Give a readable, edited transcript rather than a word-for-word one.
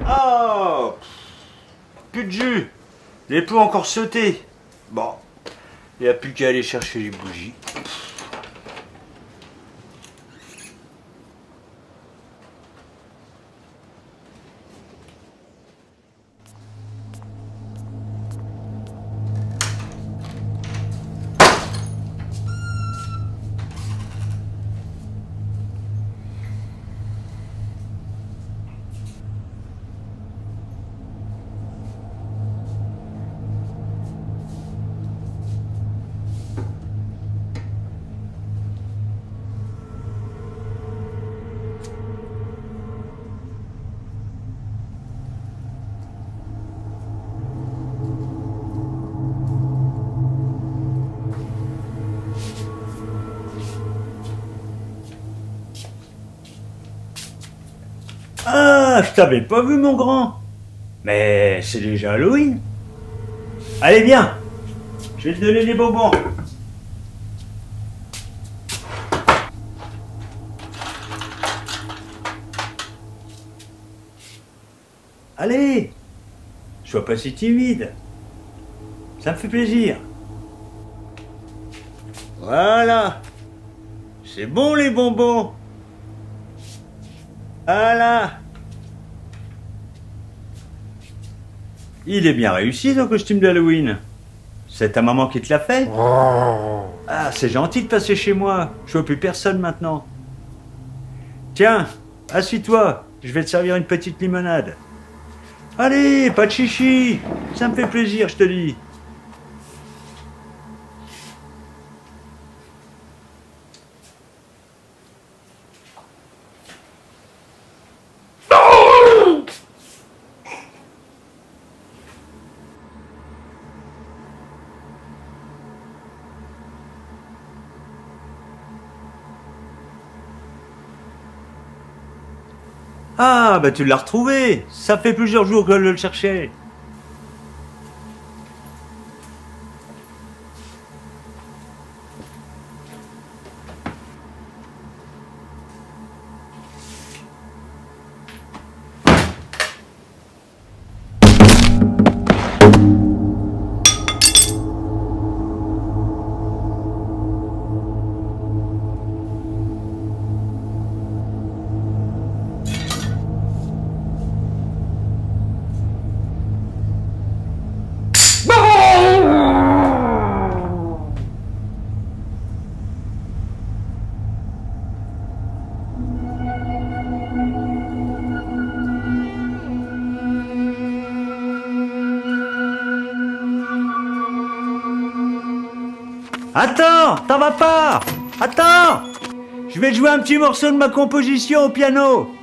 Oh, plus de jus. Les pots encore sautés. Bon, il n'y a plus qu'à aller chercher les bougies. Ah, je t'avais pas vu, mon grand. Mais c'est déjà Halloween. Allez, viens. Je vais te donner des bonbons. Allez. Sois pas si timide. Ça me fait plaisir. Voilà. C'est bon, les bonbons. Voilà. Il est bien réussi ton costume d'Halloween. C'est ta maman qui te l'a fait? Ah, c'est gentil de passer chez moi. Je vois plus personne maintenant. Tiens, assis-toi. Je vais te servir une petite limonade. Allez, pas de chichi. Ça me fait plaisir, je te dis. Ah, bah tu l'as retrouvé. Ça fait plusieurs jours que je le cherchais. Attends, t'en vas pas. Attends. Je vais te jouer un petit morceau de ma composition au piano.